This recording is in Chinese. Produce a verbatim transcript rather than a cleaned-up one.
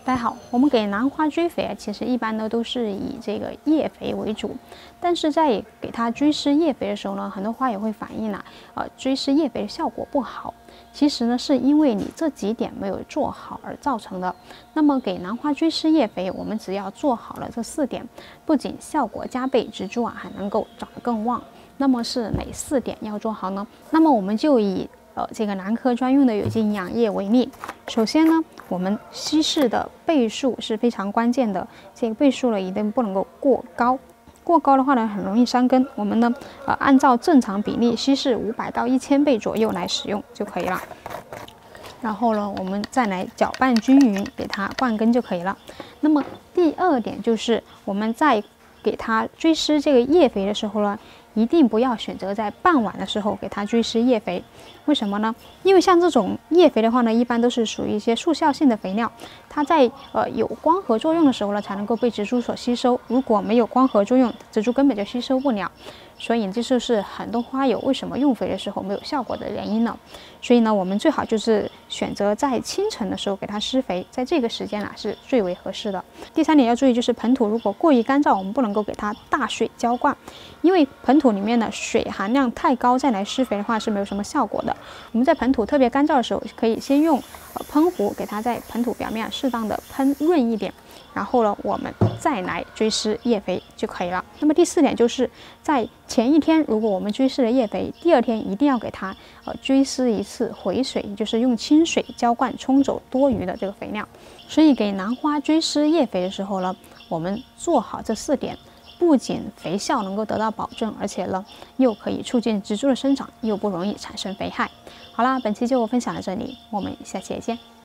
大家好，我们给兰花追肥啊，其实一般呢都是以这个叶肥为主，但是在给它追施叶肥的时候呢，很多花友会反映啦，呃，追施叶肥的效果不好。其实呢，是因为你这几点没有做好而造成的。那么给兰花追施叶肥，我们只要做好了这四点，不仅效果加倍，植株啊还能够长得更旺。那么是哪四点要做好呢？那么我们就以呃这个兰科专用的有机营养液为例。首先呢，我们稀释的倍数是非常关键的，这个倍数呢一定不能够过高。过高的话呢，很容易伤根。我们呢，呃，按照正常比例稀释五百到一千倍左右来使用就可以了。然后呢，我们再来搅拌均匀，给它灌根就可以了。那么第二点就是我们在给它追施这个叶肥的时候呢，一定不要选择在傍晚的时候给它追施叶肥。为什么呢？因为像这种叶肥的话呢，一般都是属于一些速效性的肥料，它在呃有光合作用的时候呢，才能够被植株所吸收。如果没有光合作用，植株根本就吸收不了。所以这就是很多花友为什么用肥的时候没有效果的原因了。所以呢，我们最好就是选择在清晨的时候给它施肥，在这个时间啊是最为合适的。第三点要注意，就是盆土如果过于干燥，我们不能够给它大水浇灌，因为盆土里面的水含量太高，再来施肥的话是没有什么效果的。我们在盆土特别干燥的时候，可以先用呃喷壶给它在盆土表面适当的喷润一点，然后呢，我们再来追施叶肥就可以了。那么第四点就是在前一天，如果我们追施了叶肥，第二天一定要给它呃追施一次回水，就是用清水浇灌，冲走多余的这个肥料。所以给兰花追施叶肥的时候呢，我们做好这四点，不仅肥效能够得到保证，而且呢又可以促进植株的生长，又不容易产生肥害。好啦，本期就分享到这里，我们下期再见。